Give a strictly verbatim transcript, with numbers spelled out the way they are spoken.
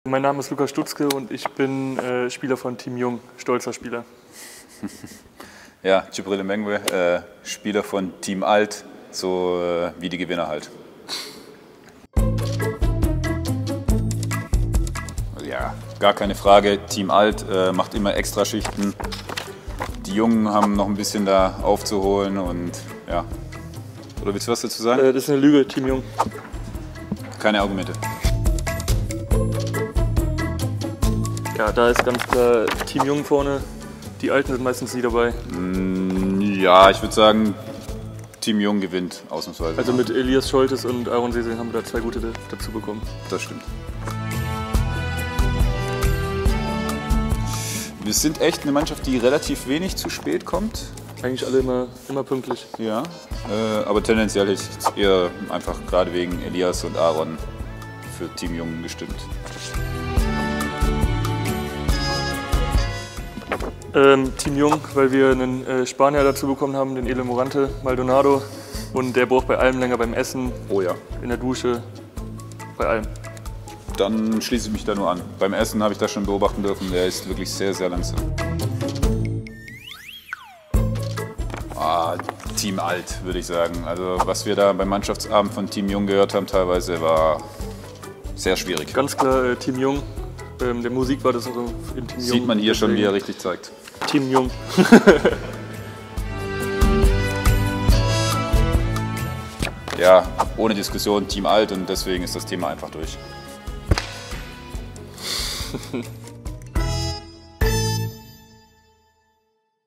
Mein Name ist Lukas Stutzke und ich bin äh, Spieler von Team Jung, stolzer Spieler. Ja, Djibril Mengwe, äh, Spieler von Team Alt, so äh, wie die Gewinner halt. Ja, gar keine Frage, Team Alt äh, macht immer Extraschichten. Die Jungen haben noch ein bisschen da aufzuholen und ja. Oder willst du was dazu sagen? Äh, das ist eine Lüge, Team Jung. Keine Argumente. Ja, da ist ganz klar Team Jung vorne. Die Alten sind meistens nie dabei. Ja, ich würde sagen, Team Jung gewinnt ausnahmsweise. Also mit Elias Scholtes und Aaron Sesing haben wir da zwei gute dazu bekommen. Das stimmt. Wir sind echt eine Mannschaft, die relativ wenig zu spät kommt. Eigentlich alle immer, immer pünktlich. Ja, äh, aber tendenziell ist es eher einfach gerade wegen Elias und Aaron für Team Jung gestimmt. Ähm, Team Jung, weil wir einen äh, Spanier dazu bekommen haben, den Ele Morante, Maldonado. Und der braucht bei allem länger, beim Essen, Oh ja. in der Dusche, bei allem. Dann schließe ich mich da nur an. Beim Essen habe ich das schon beobachten dürfen, der ist wirklich sehr, sehr langsam. Ah, Team Alt, würde ich sagen. Also was wir da beim Mannschaftsabend von Team Jung gehört haben teilweise, war sehr schwierig. Ganz klar äh, Team Jung. Ähm, der Musik war das auch in Team Jung. Sieht man hier schon, wie er richtig zeigt. Team Jung. Ja, ohne Diskussion Team Alt und deswegen ist das Thema einfach durch.